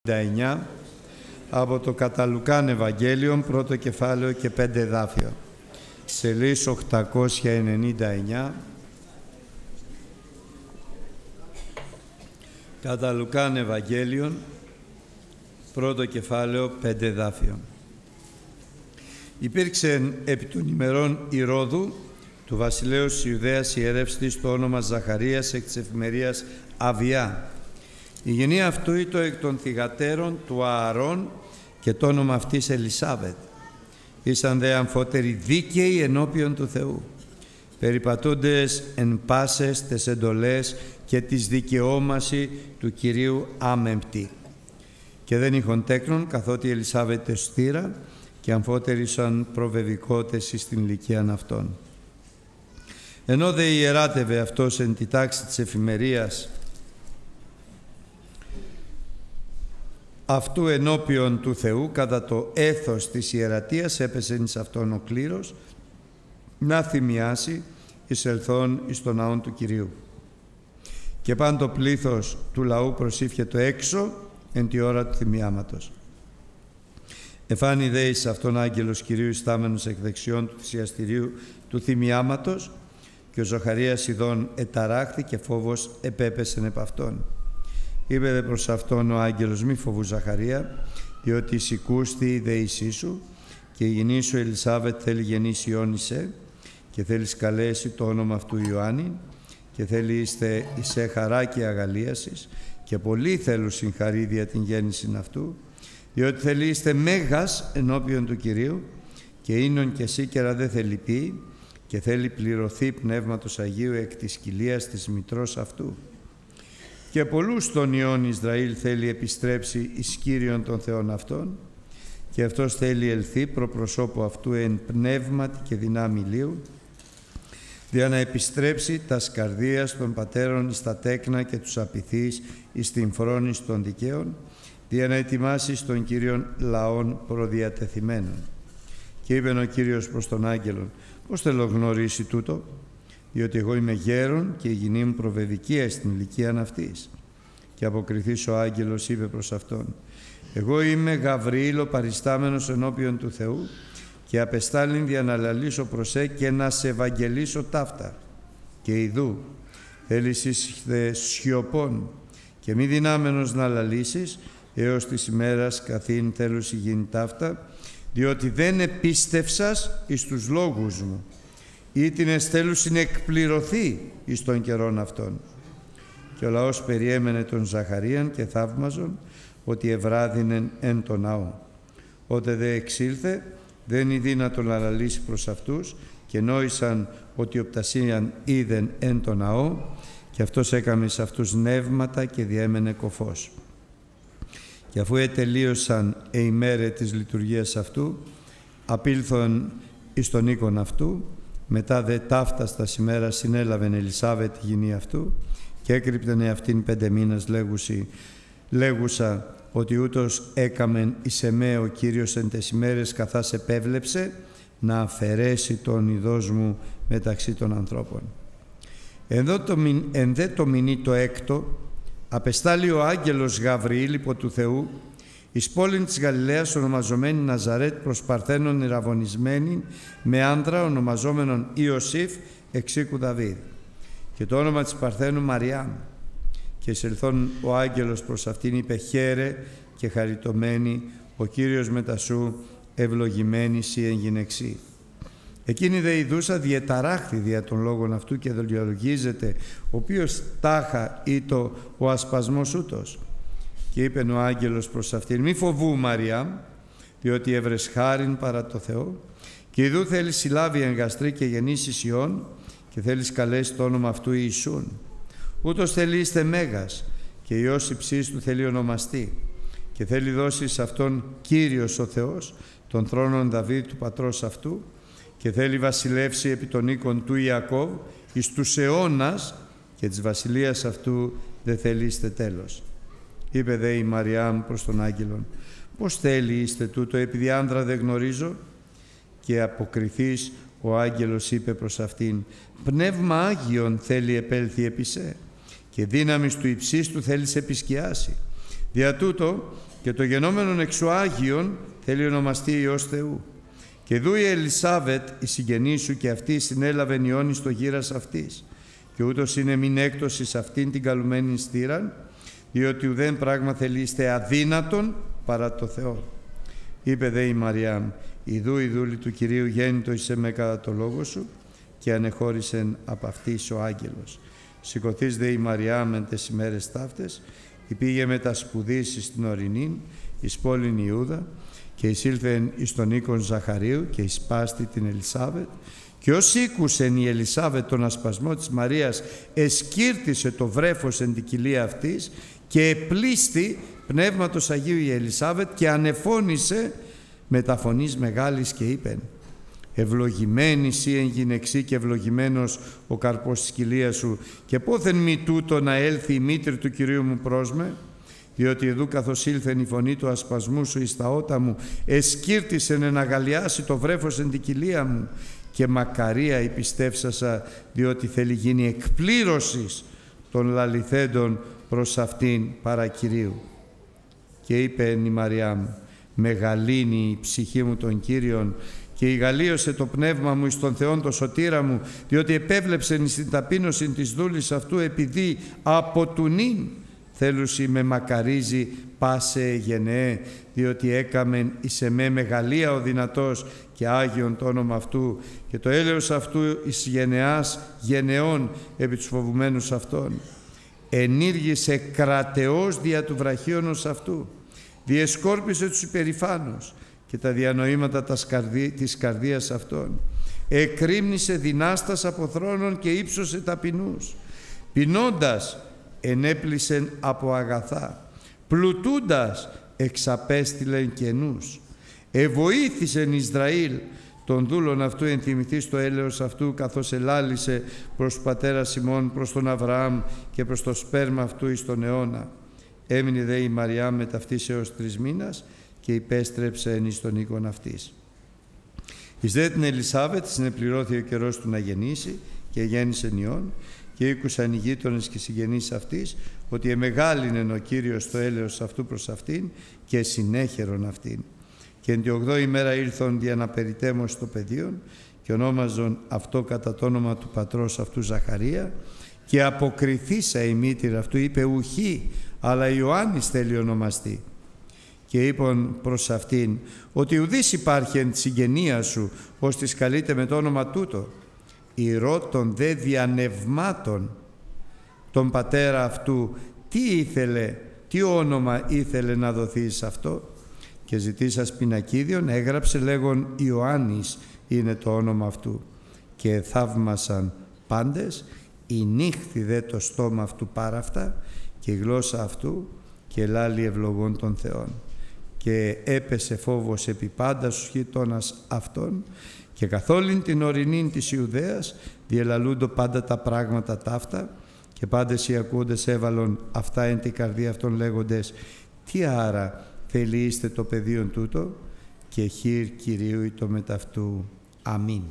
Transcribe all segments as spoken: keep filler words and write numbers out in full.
εννιά από το κατά Λουκάν Ευαγγέλιον, πρώτο κεφάλαιο και πέντε εδάφιο. Σελίδα οκτακόσια ενενήντα εννιά. Κατά Λουκάν Ευαγγέλιον, πρώτο κεφάλαιο, πέντε εδάφιο. Υπήρξε επί των ημερών Ηρώδου του βασιλέως της Ιουδαίας ιερεύστης το όνομα Ζαχαρίας εκ της εφημερίας Αβιά. Η γενία αυτού ήταν εκ των θυγατέρων του Ααρών και το όνομα αυτής Ελισάβετ. Ήσαν δε αμφότεροι δίκαιοι ενώπιον του Θεού, περιπατούντες εν πάσες τες εντολές και της δικαιώμαση του Κυρίου άμεμπτη. Και δεν είχον τέκνον, καθότι η Ελισάβετ εστήρα και αμφότεροι σαν προβεβικότες εις την ηλικίαν αυτών. Ενώ δε ιεράτευε αυτός εν τη τάξη της εφημερίας αυτού ενώπιον του Θεού, κατά το έθος της ιερατείας έπεσε εις αυτόν ο κλήρος να θυμιάσει εις ελθόν εις τον ναόν του Κυρίου. Και παν το πλήθος του λαού προσήφιετο έξω εν τη ώρα του θυμιάματος. Εφάνη δε εις αυτόν άγγελος Κυρίου ιστάμενος εκ δεξιών του θυσιαστηρίου του θυμιάματος, και ο Ζαχαρίας ειδών εταράχθη και φόβος επέπεσεν επ' αυτόν. Είπε δε προς αυτόν ο άγγελος: μη φοβού Ζαχαρία, διότι εισηκούστη η δεήσή σου και η γενή σου Ελισάβετ θέλει γεννήσει Ιόνισε και θέλει καλέσει το όνομα αυτού Ιωάννη και θέλει είστε εισέ χαρά και αγαλίασης και πολλοί θέλουν συγχαρεί δια την γέννηση αυτού, διότι θέλει είστε μέγας ενώπιον του Κυρίου και ίνον και σίκερα δεν θέλει πει και θέλει πληρωθεί Πνεύματος Αγίου εκ της κοιλίας της μητρός αυτού. Και πολλούς των ιών Ισραήλ θέλει επιστρέψει εις Κύριον των Θεών αυτών, και αυτός θέλει ελθεί προπροσώπου αυτού εν πνεύματι και δυνάμει ηλίου, δια να επιστρέψει τας καρδίας των πατέρων εις τα τέκνα και τους απειθείς εις την φρόνηση των δικαίων, δια να ετοιμάσει των Κύριων λαών προδιατεθειμένων. Και είπε ο Κύριος προς τον άγγελον: πώς θέλω γνωρίσει τούτο, διότι εγώ είμαι γέρον και η γυνή μου προβεβικία στην ηλικία αυτής. Και αποκριθείς ο άγγελος είπε προς αυτόν: εγώ είμαι Γαβριήλ ο παριστάμενος ενώπιον του Θεού και απεστάλην δια να λαλήσω προς σε και να σε ευαγγελίσω ταύτα. Και ιδού θέλεις εις δε σιωπών και μη δυνάμενος να λαλήσεις έως της ημέρας καθήν θέλουσι γίνει ταύτα, διότι δεν επίστευσας εις τους λόγους μου, ή την εστέλουσιν εκπληρωθεί εις των καιρών αυτών. Και ο λαός περιέμενε τον Ζαχαρίαν και θαύμαζον ότι ευράδινεν εν το ναό. Ότε δε εξήλθε, δεν είναι δύνατο να λαλήσει προς αυτούς και νόησαν ότι οπτασίαν είδεν εν το ναό, και αυτός έκαμε σε αυτούς νεύματα και διέμενε κοφός. Και αφού ετελείωσαν οι ημέρες της λειτουργίας αυτού, απήλθον εις τον οίκον αυτού. Μετά δε ταύταστα ημέρα συνέλαβεν Ελισάβετ τη γυνή αυτού και έκρυπτενε αυτήν πέντε μήνας λέγουσι, λέγουσα ότι ούτως έκαμεν εις εμέ ο Κύριος εν τες ημέρες καθάς επέβλεψε να αφαιρέσει τον ειδός μου μεταξύ των ανθρώπων. Εν, το, εν δε το μηνύ το έκτο απεστάλλει ο άγγελος Γαβριήλ υπό του Θεού εις πόλην της Γαλιλαίας ονομαζομένη Ναζαρέτ προς Παρθένων ηραβωνισμένη με άνδρα ονομαζόμενον Ιωσήφ εξ οίκου Δαβίδ, και το όνομα της Παρθένου Μαριάμ. Και εισελθόν ο άγγελος προς αυτήν είπε: χαίρε και χαριτωμένη, ο Κύριος μετά σου ευλογημένη σοι εν γυναιξή. Εκείνη δε ειδούσα διεταράχθη δια των λόγων αυτού και δολιολογίζεται ο οποίος τάχα ήτο ο ασπασμός ούτως. Και είπεν ο άγγελος προς αυτήν: μη φοβού Μαριάμ, διότι έβρες χάριν παρά το Θεό, και ειδού θέλεις συλλάβει εγκαστρή και γεννήσεις Υιόν και θέλεις καλέσει το όνομα αυτού Ιησούν. Ούτως θέλει είστε μέγας και Υιός υψής του θέλει ονομαστεί, και θέλει δώσει σε αυτόν Κύριος ο Θεός τον θρόνον Δαβίδ του πατρός αυτού, και θέλει βασιλεύσει επί των οίκων του Ιακώβ εις τους αιώνας, και της βασιλείας αυτού δεν θέλει είστε τέλος. Είπε δε η Μαριάμ προς τον άγγελον: πώς θέλει είστε τούτο, επειδή άνδρα δεν γνωρίζω? Και αποκριθείς ο άγγελος είπε προς αυτήν: πνεύμα Άγιον θέλει επέλθει επί σε, και δύναμις του υψίστου θέλει σε επισκιάσει, Δια τούτο και το γενόμενον εξου Άγιον θέλει ονομαστεί Υιός Θεού. Και δού η Ελισάβετ η συγγενή σου και αυτή συνέλαβεν ιόν εις το γύρας αυτής. Και ούτως είναι μην έκτος εις αυτήν την καλουμένη στήραν, διότι ουδέν πράγμα θελείστε αδύνατον παρά το Θεό. Είπε δε η Μαριάμ, ιδού η δούλη του Κυρίου γέννητο εις εμέ κατά το λόγο σου, και ανεχώρησεν από αυτής ο άγγελος. Σηκωθείς δε η Μαριάμ εν τες ημέρες ταύτες, υπήγε μετά σπουδής στην ορεινήν, εις πόλην Ιούδα, και εισήλθεν εις τον οίκον Ζαχαρίου και εις πάστη την Ελισάβετ, και ως ήκουσεν η Ελισάβετ τον ασπασμό της Μαρίας, εσκύρτησε το βρέφος εν την κοιλία αυτής, και επλήστη πνεύματος Αγίου η Ελισάβετ και ανεφώνησε με τα φωνής μεγάλης και είπεν, ευλογημένη εσύ εν γυναιξή και ευλογημένος ο καρπός της κοιλίας σου, και πόθεν μη τούτο να έλθει η μήτρη του Κυρίου μου πρόσμε, διότι εδού καθώς ήλθεν η φωνή του ασπασμού σου εις τα ότα μου, εσκύρτησεν να αγαλιάσει το βρέφος εν την κοιλία μου, και μακαρία επιστεύσασα, διότι θέλει γίνει εκπλήρωσης των λαληθέντων προς αυτήν παρά Κυρίου. Και είπε η Μαριάμ, μεγαλύνει η ψυχή μου τον Κύριον, και ηγαλίωσε το πνεύμα μου εις τον Θεόν το σωτήρα μου, διότι επέβλεψεν στην ταπείνωση της δούλης αυτού, επειδή από του νυν θέλουσι με μακαρίζει πάσε γενναίε, διότι έκαμεν εις εμέ μεγαλεία ο δυνατός και Άγιον το όνομα αυτού, και το έλεος αυτού εις γενεάς γενεών επί τους φοβουμένους αυτών. Ενήργησε κρατεώς δια του βραχίωνος αυτού, διεσκόρπισε τους υπερηφάνους και τα διανοήματα της καρδίας αυτών. Εκρήμνησε δυνάστας από θρόνων και ύψωσε ταπεινούς. πεινώντας ενέπλησεν από αγαθά, πλουτούντας εξαπέστειλεν κενούς. Εβοήθησεν Ισραήλ τον δούλον αυτού, ενθυμηθείς το έλεος αυτού, καθώς ελάλησε προς του πατέρα Σιμών, προς τον Αβραάμ και προς το σπέρμα αυτού εις τον αιώνα. Έμεινε δε η Μαριά με ταυτής έως τρεις μήνας και υπέστρεψε εις τον οίκον αυτής. Εις δε την Ελισάβετ συνεπληρώθη ο καιρός του να γεννήσει και γέννησε ιόν, και ήκουσαν οι γείτονες και συγγενείς αυτής ότι εμεγάλινεν ο Κύριος το έλεος αυτού προς αυτήν και συνέχερον αυτήν. Και εν τη ογδόη ημέρα ήλθον δια να περιτέμωση το πεδίον και ονόμαζον αυτό κατά το όνομα του πατρός αυτού Ζαχαρία, και αποκριθήσα η μήτηρα αυτού είπε ουχή, αλλά Ιωάννης θέλει ονομαστεί. Και είπαν προς αυτήν ότι ουδής υπάρχει εν τη συγγενεία σου ως της καλείται με το όνομα τούτο. Ηρώτων δε διανευμάτων τον πατέρα αυτού τι ήθελε, τι όνομα ήθελε να δοθεί σε αυτό. Και ζητήσας πινακίδιον έγραψε λέγον Ιωάννης είναι το όνομα αυτού. Και θαύμασαν πάντες, ηνύχθη δε το στόμα αυτού πάρα αυτά και η γλώσσα αυτού και λάλη ευλογών των Θεών. Και έπεσε φόβος επί πάντα στους γειτόνας αυτών, και καθ' όλην την ορεινήν της Ιουδαίας διελαλούντο πάντα τα πράγματα ταύτα, και πάντες οι ακούοντες έβαλον αυτά εν την καρδία αυτών λέγοντες τι άρα θελείστε το πεδίον τούτο, και χείρ Κυρίου ητο μεταυτού. Αμήν.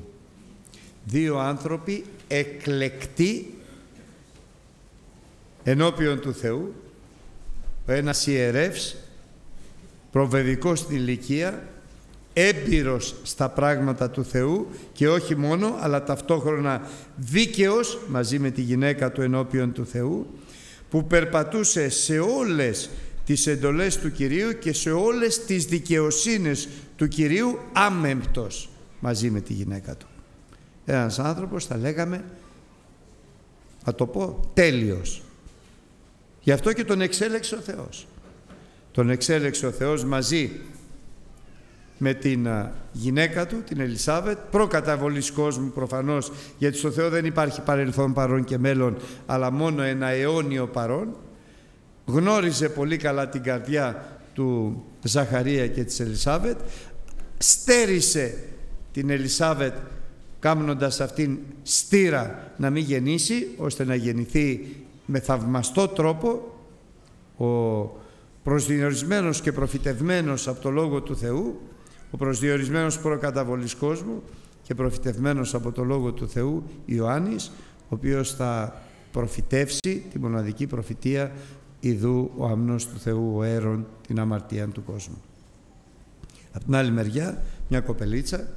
Δύο άνθρωποι εκλεκτοί ενώπιον του Θεού, ο ένας ιερεύς, προβεβικός στην ηλικία, έμπειρος στα πράγματα του Θεού και όχι μόνο, αλλά ταυτόχρονα δίκαιος μαζί με τη γυναίκα του ενώπιον του Θεού, που περπατούσε σε όλες τις εντολές του Κυρίου και σε όλες τις δικαιοσύνες του Κυρίου άμεμπτος μαζί με τη γυναίκα του. Ένας άνθρωπος, θα λέγαμε, θα το πω, τέλειος. Γι' αυτό και τον εξέλεξε ο Θεός. Τον εξέλεξε ο Θεός μαζί με την γυναίκα του, την Ελισάβετ, προκαταβολής κόσμου προφανώς, γιατί στο Θεό δεν υπάρχει παρελθόν, παρόν και μέλλον, αλλά μόνο ένα αιώνιο παρόν. Γνώριζε πολύ καλά την καρδιά του Ζαχαρία και της Ελισάβετ, στέρισε την Ελισάβετ κάμνοντας αυτήν στήρα να μην γεννήσει, ώστε να γεννηθεί με θαυμαστό τρόπο ο προσδιορισμένος και προφητευμένος από το Λόγο του Θεού, ο προσδιορισμένος προκαταβολής κόσμου και προφητευμένος από το Λόγο του Θεού Ιωάννης, ο οποίος θα προφητεύσει τη μοναδική προφητεία ιδού ο αμνός του Θεού ο αίρον την αμαρτία του κόσμου. Από την άλλη μεριά μια κοπελίτσα,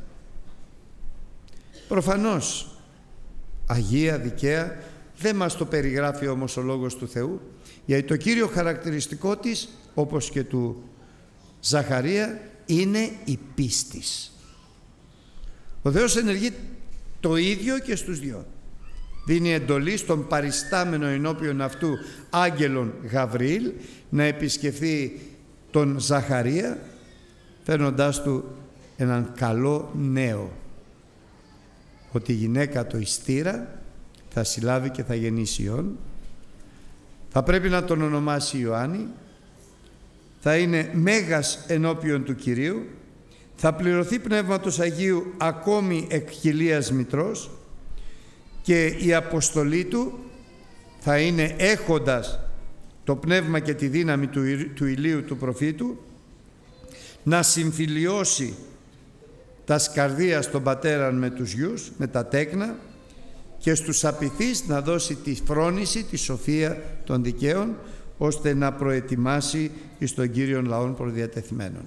προφανώς αγία, δικαία, δεν μας το περιγράφει όμως ο Λόγος του Θεού, γιατί το κύριο χαρακτηριστικό της, όπως και του Ζαχαρία, είναι η πίστης. Ο Θεός ενεργεί το ίδιο και στους δυο. Δίνει εντολή στον παριστάμενο ενώπιον αυτού άγγελον Γαβριήλ να επισκεφθεί τον Ζαχαρία, φέρνοντάς του έναν καλό νέο, ότι η γυναίκα το ιστήρα θα συλλάβει και θα γεννήσει Υιόν, θα πρέπει να τον ονομάσει Ιωάννη, θα είναι μέγας ενώπιον του Κυρίου, θα πληρωθεί Πνεύματος Αγίου ακόμη εκ χιλίας μητρός και η αποστολή του θα είναι, έχοντας το πνεύμα και τη δύναμη του, του ηλίου του προφήτου, να συμφιλιώσει τα σκαρδίας των πατέραν με τους γιους, με τα τέκνα, και στους απειθείς να δώσει τη φρόνηση, τη σοφία των δικαίων, ώστε να προετοιμάσει εις τον Κύριον λαών προδιατεθειμένων.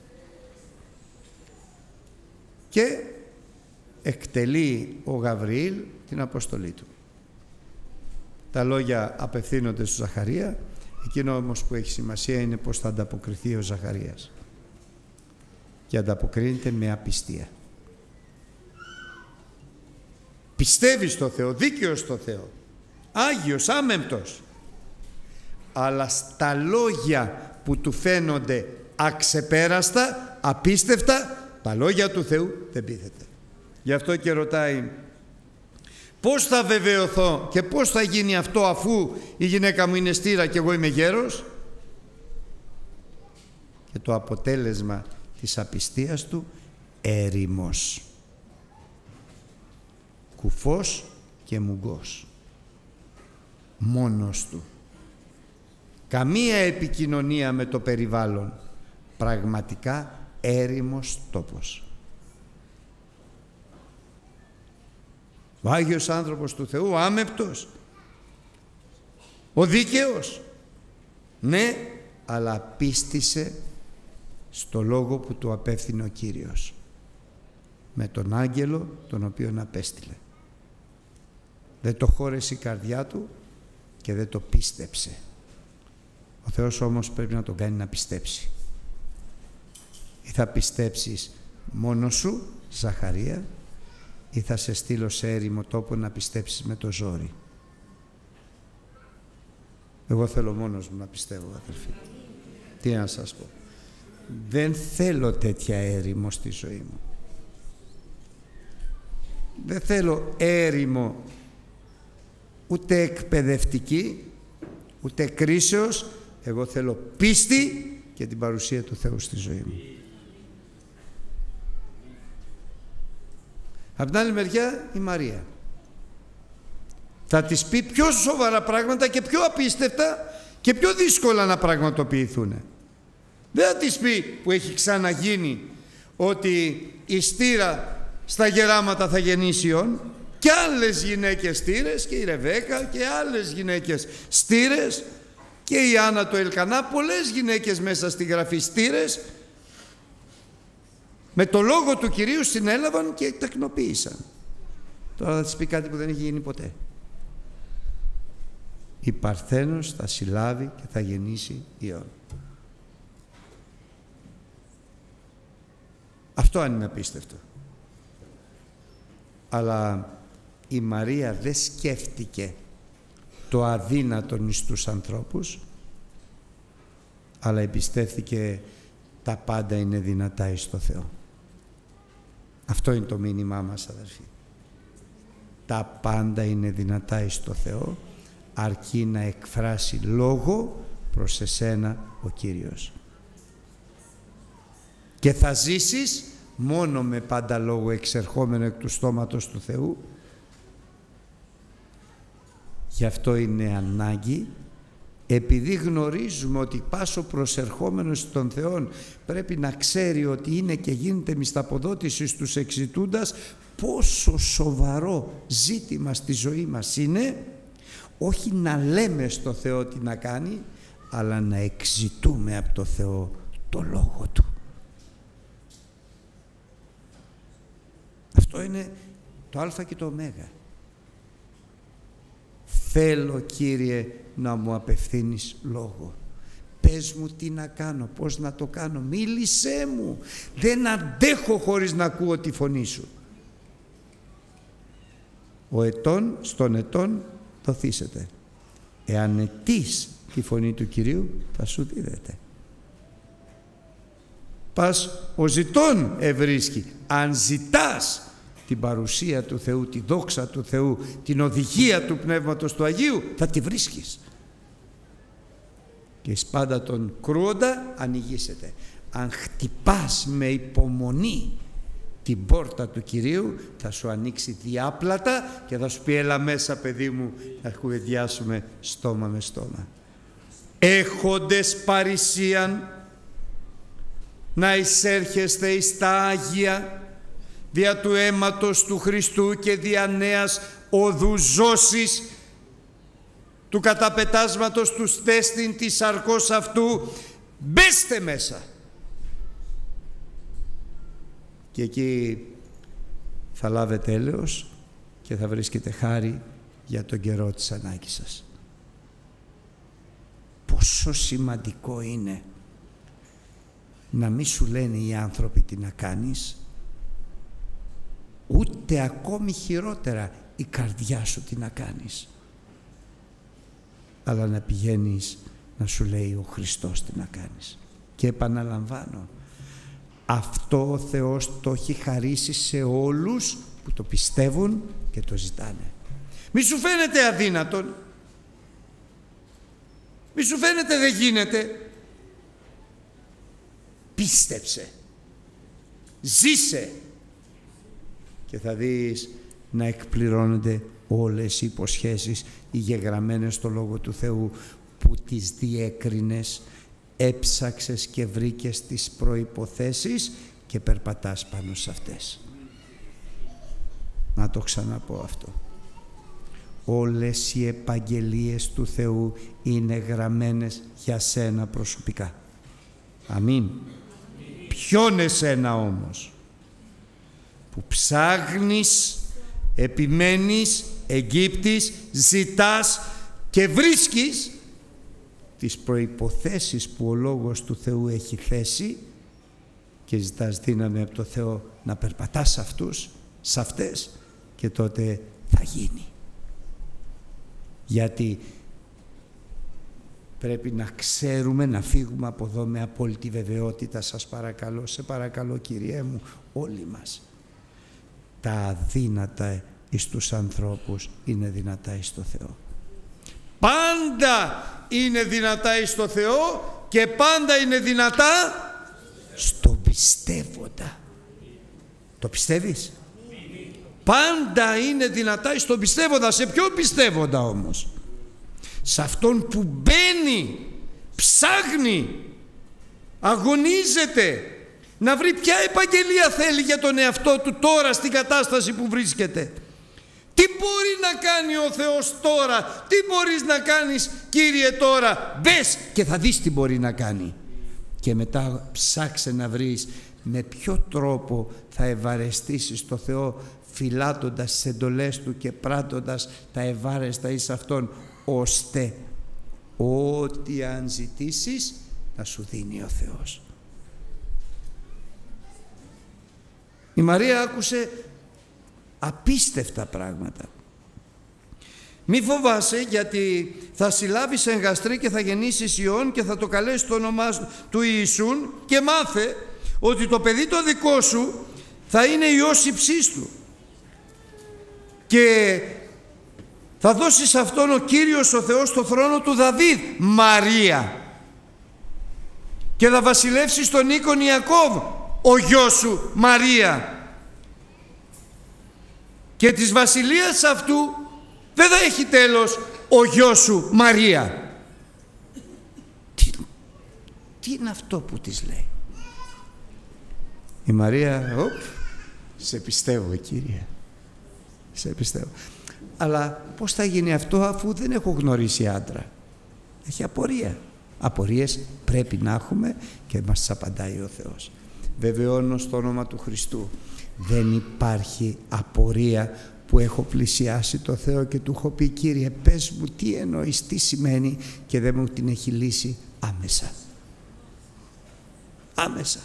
Και εκτελεί ο Γαβριήλ την αποστολή του. Τα λόγια απευθύνονται στον Ζαχαρία, εκείνο όμως που έχει σημασία είναι πώς θα ανταποκριθεί ο Ζαχαρίας. Και ανταποκρίνεται με απιστία. Πιστεύει στο Θεό, δίκαιος στο Θεό, Άγιος, άμεμπτος, αλλά στα λόγια που του φαίνονται αξεπέραστα, απίστευτα, τα λόγια του Θεού δεν πείθεται. Γι' αυτό και ρωτάει, πώς θα βεβαιωθώ και πώς θα γίνει αυτό αφού η γυναίκα μου είναι στήρα και εγώ είμαι γέρος? Και το αποτέλεσμα της απιστίας του, έρημος, κουφός και μουγκός, μόνος του, καμία επικοινωνία με το περιβάλλον, πραγματικά έρημος τόπος. Ο Άγιος άνθρωπος του Θεού, ο άμεμπτος, ο δίκαιος, ναι, αλλά πίστησε στο λόγο που του απέφθινε ο Κύριος, με τον άγγελο τον οποίον απέστειλε. Δεν το χώρεσε η καρδιά του και δεν το πίστεψε. Ο Θεός όμως πρέπει να τον κάνει να πιστέψει. Ή θα πιστέψεις μόνος σου, Ζαχαρία, ή θα σε στείλω σε έρημο τόπο να πιστέψεις με το ζόρι. Εγώ θέλω μόνος μου να πιστεύω, αδελφοί. Τι να σας πω. Δεν θέλω τέτοια έρημο στη ζωή μου. Δεν θέλω έρημο ούτε εκπαιδευτική, ούτε κρίσεως. Εγώ θέλω πίστη και την παρουσία του Θεού στη ζωή μου. Από την άλλη μεριά η Μαρία θα της πει πιο σοβαρά πράγματα και πιο απίστευτα και πιο δύσκολα να πραγματοποιηθούν. Δεν θα της πει, που έχει ξαναγίνει, ότι η στήρα στα γεράματα θα γεννήσει Υιόν, και άλλες γυναίκες στήρες, και η Ρεβέκα και άλλες γυναίκες στήρες, και η Άννα το Ελκανά, πολλές γυναίκες μέσα στη Γραφή στήρες, με το λόγο του Κυρίου συνέλαβαν και τεκνοποίησαν. Τώρα θα της πει κάτι που δεν έχει γίνει ποτέ. Η Παρθένος θα συλλάβει και θα γεννήσει Υιόν. Αυτό αν είναι απίστευτο. Αλλά η Μαρία δεν σκέφτηκε το αδύνατον εις τους ανθρώπους, αλλά εμπιστεύθηκε τα πάντα είναι δυνατά εις το Θεό. Αυτό είναι το μήνυμά μας, αδερφοί. Τα πάντα είναι δυνατά εις το Θεό, αρκεί να εκφράσει λόγο προς εσένα ο Κύριος. Και θα ζήσεις μόνο με πάντα λόγο εξερχόμενο εκ του στόματος του Θεού. Γι' αυτό είναι ανάγκη, επειδή γνωρίζουμε ότι πάσο προσερχόμενος στον Θεό πρέπει να ξέρει ότι είναι και γίνεται μισθαποδότηση στους εξητούντας, πόσο σοβαρό ζήτημα στη ζωή μας είναι, όχι να λέμε στο Θεό τι να κάνει, αλλά να εξητούμε από το Θεό το Λόγο Του. Αυτό είναι το Α και το Ω. Θέλω, Κύριε, να μου απευθύνεις λόγο. Πες μου τι να κάνω, πώς να το κάνω. Μίλησέ μου. Δεν αντέχω χωρίς να ακούω τη φωνή Σου. Ο ετών στον ετών δοθήσεται. Εάν αιτείς τη φωνή του Κυρίου, θα σου δίδεται. Πας ο ζητών ευρίσκει. Αν ζητάς την παρουσία του Θεού, τη δόξα του Θεού, την οδηγία του Πνεύματος του Αγίου, θα τη βρίσκεις. Και η σπάντα των κρούοντα ανοιγήσεται. Αν χτυπάς με υπομονή την πόρτα του Κυρίου, θα σου ανοίξει διάπλατα και θα σου πει, έλα μέσα παιδί μου, να κουβεντιάσουμε στόμα με στόμα. Έχοντες παρησίαν να εισέρχεστε εις τα Άγια δια του αίματος του Χριστού και δια νέας οδού ζώσης του καταπετάσματος του στέστην της σαρκός αυτού, μπέστε μέσα. Και εκεί θα λάβετε έλεος και θα βρίσκετε χάρη για τον καιρό της ανάγκης σας. Πόσο σημαντικό είναι να μην σου λένε οι άνθρωποι τι να κάνεις, ούτε ακόμη χειρότερα η καρδιά σου τι να κάνεις, αλλά να πηγαίνεις να σου λέει ο Χριστός τι να κάνεις. Και επαναλαμβάνω, αυτό ο Θεός το έχει χαρίσει σε όλους που το πιστεύουν και το ζητάνε. Μη σου φαίνεται αδύνατον, μη σου φαίνεται δεν γίνεται. Πίστεψε, ζήσε και θα δεις να εκπληρώνονται όλες οι υποσχέσεις οι γεγραμμένες στο Λόγο του Θεού, που τις διέκρινες, έψαξες και βρήκες τις προϋποθέσεις και περπατάς πάνω σε αυτές. Να το ξαναπώ αυτό. Όλες οι επαγγελίες του Θεού είναι γραμμένες για σένα προσωπικά. Αμήν. Ποιον εσένα όμως που ψάχνεις, επιμένεις, εγκύπτεις, ζητάς και βρίσκεις τις προϋποθέσεις που ο Λόγος του Θεού έχει θέσει και ζητάς δύναμη από το Θεό να περπατάς σε αυτούς, σε αυτές, και τότε θα γίνει. Γιατί πρέπει να ξέρουμε, να φύγουμε από εδώ με απόλυτη βεβαιότητα, σας παρακαλώ, σε παρακαλώ Κυριέ μου, όλοι μας. Τα αδύνατα εις τους ανθρώπους είναι δυνατά εις το Θεό. Πάντα είναι δυνατά εις το Θεό και πάντα είναι δυνατά στον πιστεύοντα. Το πιστεύεις? Πάντα είναι δυνατά εις τον πιστεύοντα. Σε ποιον πιστεύοντα όμως? Σε αυτόν που μπαίνει, ψάχνει, αγωνίζεται να βρει ποια επαγγελία θέλει για τον εαυτό του τώρα στην κατάσταση που βρίσκεται. Τι μπορεί να κάνει ο Θεός τώρα, τι μπορείς να κάνεις Κύριε τώρα? Μπες και θα δεις τι μπορεί να κάνει. Και μετά ψάξε να βρεις με ποιο τρόπο θα ευαρεστήσεις το Θεό, φυλάτοντας τις εντολές Του και πράττοντας τα ευάρεστα εις Αυτόν, ώστε ό,τι αν ζητήσεις να σου δίνει ο Θεός. Η Μαρία άκουσε απίστευτα πράγματα. Μη φοβάσαι, γιατί θα συλλάβεις εγγαστρή και θα γεννήσεις ιόν και θα το καλέσεις το όνομά του Ιησούν, και μάθε ότι το παιδί το δικό σου θα είναι Υιός υψίστου και θα δώσει σε αυτόν ο Κύριος ο Θεός το θρόνο του Δαβίδ, Μαρία, και θα βασιλεύσει στον οίκον Ιακώβ, ο γιος σου Μαρία, και της βασιλείας αυτού δεν θα έχει τέλος ο γιος σου Μαρία. Τι, τι είναι αυτό που της λέει? Η Μαρία, οπ, σε πιστεύω Κύριε, σε πιστεύω. Αλλά πώς θα γίνει αυτό αφού δεν έχω γνωρίσει άντρα? Έχει απορία. Απορίες πρέπει να έχουμε και μας τις απαντάει ο Θεός. Βεβαιώνω στο όνομα του Χριστού, δεν υπάρχει απορία που έχω πλησιάσει το Θεό και του έχω πει, Κύριε, πες μου τι εννοείς, τι σημαίνει, και δεν μου την έχει λύσει άμεσα. Άμεσα.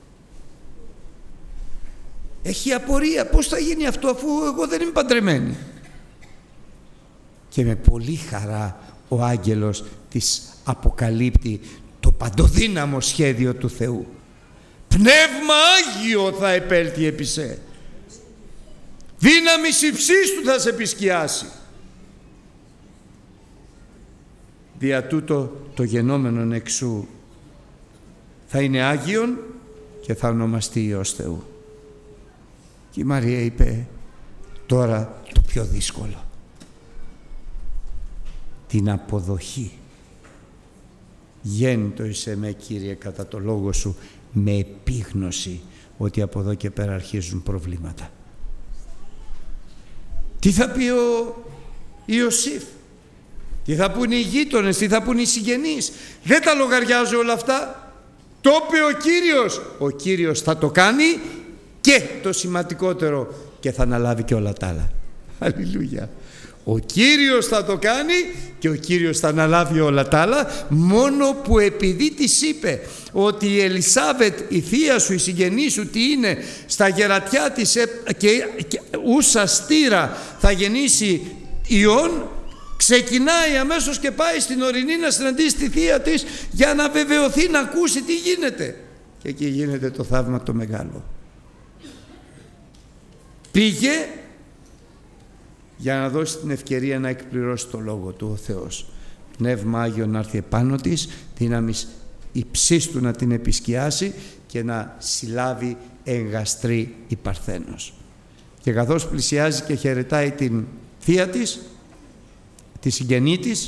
Έχει απορία, πώς θα γίνει αυτό αφού εγώ δεν είμαι παντρεμένη. Και με πολύ χαρά ο άγγελος της αποκαλύπτει το παντοδύναμο σχέδιο του Θεού. Πνεύμα Άγιο θα επέλθει επί σε. Δύναμης υψίστου θα σε επισκιάσει. Δια τούτο το γενόμενον εξού θα είναι Άγιον και θα ονομαστεί Υιός Θεού. Και η Μαρία είπε τώρα το πιο δύσκολο. Την αποδοχή. Γέννητο εις εμέ, Κύριε, κατά το λόγο σου, με επίγνωση ότι από εδώ και πέρα αρχίζουν προβλήματα. Τι θα πει ο Ιωσήφ, τι θα πούν οι γείτονες, τι θα πούν οι συγγενείς? Δεν τα λογαριάζω όλα αυτά. Το είπε ο Κύριος. Ο Κύριος θα το κάνει και το σημαντικότερο, και θα αναλάβει και όλα τα άλλα. Αλληλούια. Ο Κύριος θα το κάνει και ο Κύριος θα αναλάβει όλα τα άλλα, μόνο που επειδή της είπε ότι η Ελισάβετ, η θεία σου, η συγγενή σου, τι είναι, στα γερατιά της και, και ούσα στήρα θα γεννήσει Υιόν, ξεκινάει αμέσως και πάει στην ορεινή να συναντήσει τη θεία της για να βεβαιωθεί, να ακούσει τι γίνεται. Και εκεί γίνεται το θαύμα το μεγάλο. Πήγε για να δώσει την ευκαιρία να εκπληρώσει το λόγο του ο Θεός. Πνεύμα Άγιο να έρθει επάνω της, δύναμης υψίστου να την επισκιάσει και να συλλάβει εγγαστρή η Παρθένος. Και καθώς πλησιάζει και χαιρετάει την θεία της, τη συγγενή της,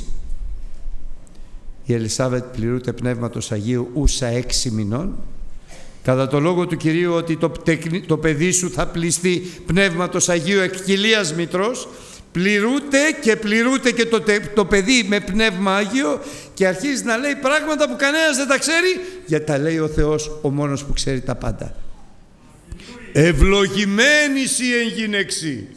η Ελισάβετ πληρούται Πνεύματος Αγίου ούσα έξι μηνών, κατά το λόγο του Κυρίου ότι το, το παιδί σου θα πληστεί Πνεύματος Αγίου εκ κοιλίας μητρός, πληρούται και πληρούται και το, το παιδί με Πνεύμα Άγιο και αρχίζει να λέει πράγματα που κανένας δεν τα ξέρει, γιατί τα λέει ο Θεός, ο μόνος που ξέρει τα πάντα. Ευλογημένης η εγγυνεξή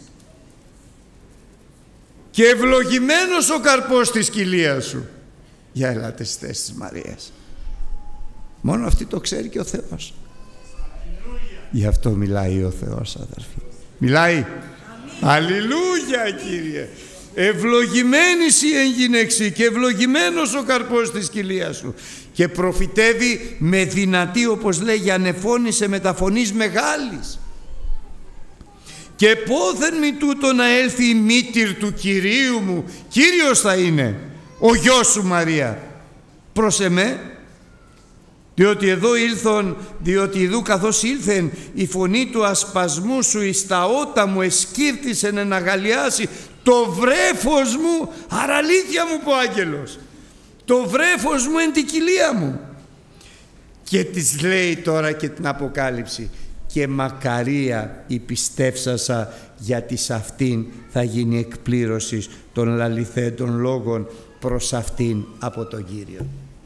και ευλογημένος ο καρπός της κοιλίας σου. Για ελάτε στις θέσεις της Μαρίας. Μόνο αυτή το ξέρει και ο Θεός. Γι' αυτό μιλάει ο Θεός, αδερφοί. Μιλάει. Αλληλούια, Κύριε. Ευλογημένης η εγγυνεξή και ευλογημένος ο καρπός της κοιλίας σου. Και προφητεύει με δυνατή, όπως λέγει, ανεφώνησε με τα φωνής μεγάλης. Και πόθεν μη τούτο να έλθει η μήτηρ του Κυρίου μου. Κύριος θα είναι ο γιος σου, Μαρία. Προς εμέ, διότι εδώ ήλθον, διότι ειδού καθώς ήλθεν η φωνή του ασπασμού σου εις τα ότα μου εσκύρτησεν να αγαλιάσει το βρέφος μου, άρα αλήθεια μου πω άγγελος, το βρέφος μου εν την κοιλία μου. Και της λέει τώρα και την αποκάλυψη, και μακαρία η πιστεύσασα, γιατί σε αυτήν θα γίνει εκπλήρωση των λαληθέντων λόγων προς αυτήν από τον Κύριο.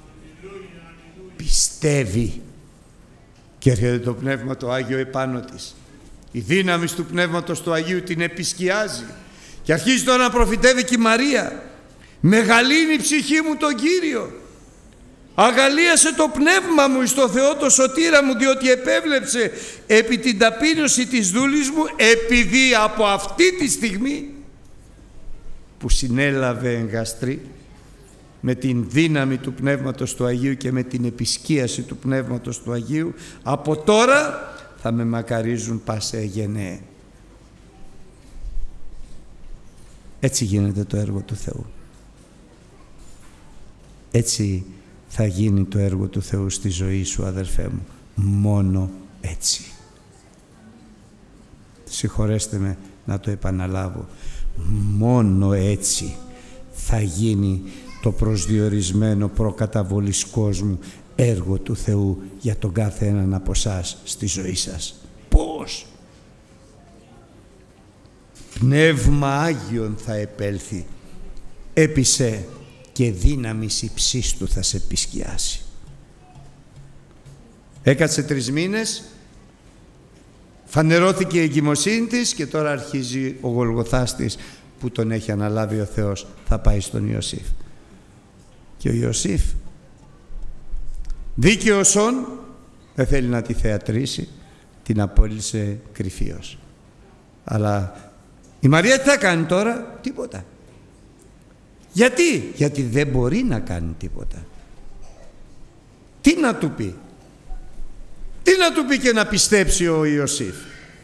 Πιστεύει και έρχεται το Πνεύμα το Άγιο επάνω της. Η δύναμη του Πνεύματος του Αγίου την επισκιάζει και αρχίζει τώρα να προφητεύει και η Μαρία. Μεγαλύνει η ψυχή μου τον Κύριο, αγαλίασε το πνεύμα μου εις το Θεό το σωτήρα μου, διότι επέβλεψε επί την ταπείνωση της δούλης μου, επειδή από αυτή τη στιγμή που συνέλαβε εγγαστρή με την δύναμη του Πνεύματος του Αγίου και με την επισκίαση του Πνεύματος του Αγίου, από τώρα θα με μακαρίζουν πάσε γενναίε. Έτσι γίνεται το έργο του Θεού. Έτσι θα γίνει το έργο του Θεού στη ζωή σου, αδερφέ μου. Μόνο έτσι. Συγχωρέστε με να το επαναλάβω. Μόνο έτσι θα γίνει το προσδιορισμένο προκαταβολής κόσμου έργο του Θεού για τον κάθε έναν από εσάς στη ζωή σας. Πώς? Πνεύμα Άγιον θα επέλθει επί σε και δύναμης υψής του θα σε επισκιάσει. Έκατσε τρεις μήνες, φανερώθηκε η εγκυμοσύνη της και τώρα αρχίζει ο Γολγοθάς της που τον έχει αναλάβει ο Θεός. Θα πάει στον Ιωσήφ. Και ο Ιωσήφ, δίκαιος-ον, δεν θέλει να τη θεατρήσει, την απόλυσε κρυφίως. Αλλά η Μαρία τι θα κάνει τώρα? Τίποτα. Γιατί? Γιατί δεν μπορεί να κάνει τίποτα. Τι να του πει? Τι να του πει και να πιστέψει ο Ιωσήφ?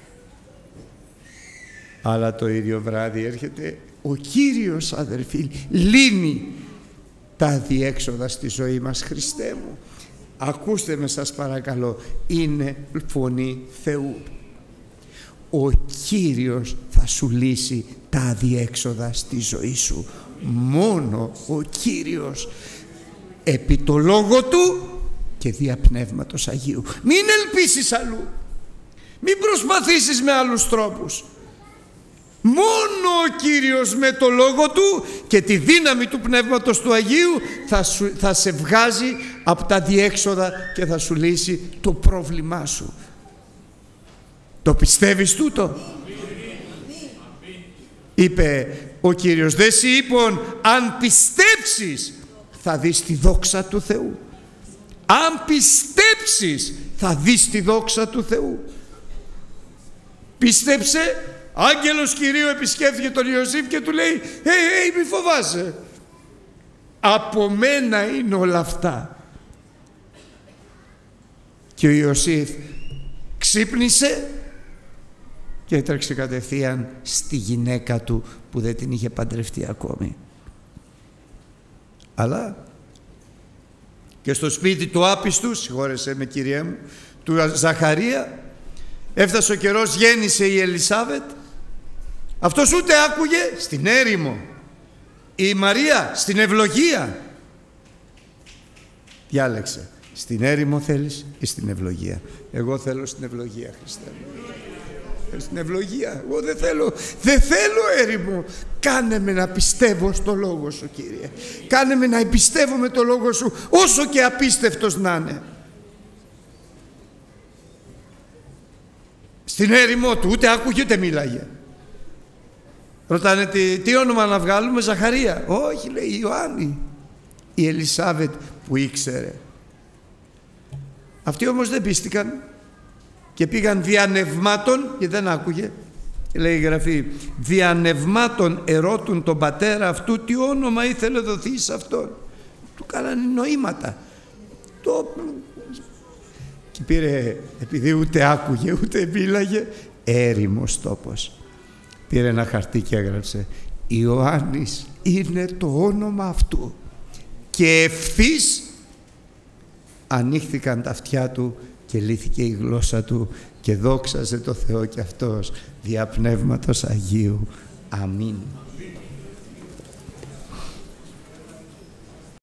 Αλλά το ίδιο βράδυ έρχεται ο Κύριος, αδερφοί, λύνει τα αδιέξοδα στη ζωή μας. Χριστέ μου, ακούστε με σας παρακαλώ, είναι φωνή Θεού. Ο Κύριος θα σου λύσει τα αδιέξοδα στη ζωή σου. Μόνο ο Κύριος, επί το λόγο Του και δια Πνεύματος Αγίου. Μην ελπίσεις αλλού, μην προσπαθήσεις με άλλους τρόπους. Μόνο ο Κύριος με το λόγο Του και τη δύναμη του Πνεύματος του Αγίου θα, σου, θα σε βγάζει από τα διέξοδα και θα σου λύσει το πρόβλημά σου. Το πιστεύεις τούτο? Είπε ο Κύριος, δε σοι είπων, αν πιστέψεις θα δεις τη δόξα του Θεού. Αν πιστέψεις θα δεις τη δόξα του Θεού. Πίστεψε. Άγγελος Κυρίου επισκέφθηκε τον Ιωσήφ και του λέει, «Ε, ε, μη φοβάσαι. Από μένα είναι όλα αυτά». Και ο Ιωσήφ ξύπνησε και έτρεξε κατευθείαν στη γυναίκα του που δεν την είχε παντρευτεί ακόμη. Αλλά και στο σπίτι του άπιστου, συγχώρεσέ με Κύριέ μου, του Ζαχαρία, έφτασε ο καιρός, γέννησε η Ελισάβετ. Αυτός ούτε άκουγε, στην έρημο. Η Μαρία στην ευλογία. Διάλεξε, στην έρημο θέλεις ή στην ευλογία? Εγώ θέλω στην ευλογία, Χριστέ μου. Στην ευλογία. Εγώ δεν θέλω, δεν θέλω έρημο. Κάνε με να πιστεύω στο Λόγο Σου, Κύριε. Κάνε με να εμπιστεύω με το Λόγο Σου, όσο και απίστευτος να είναι. Στην έρημο του ούτε άκουγε ούτε μίλαγε. Ρωτάνε τι, τι όνομα να βγάλουμε? Ζαχαρία. Όχι, λέει, Ιωάννη. Η Ελισάβετ που ήξερε. Αυτοί όμως δεν πίστηκαν και πήγαν διανευμάτων και δεν άκουγε. Λέει η Γραφή, διανευμάτων ερώτουν τον πατέρα αυτού τι όνομα ήθελε δοθεί σε αυτόν. Του κάνανε νοήματα. Το... Και πήρε, επειδή ούτε άκουγε ούτε μίλαγε, έρημος τόπος. Πήρε ένα χαρτί και έγραψε, Ιωάννης είναι το όνομα αυτού. Και ευθύς ανοίχθηκαν τα αυτιά του και λύθηκε η γλώσσα του και δόξαζε το Θεό και αυτός δια Πνεύματος Αγίου. Αμήν.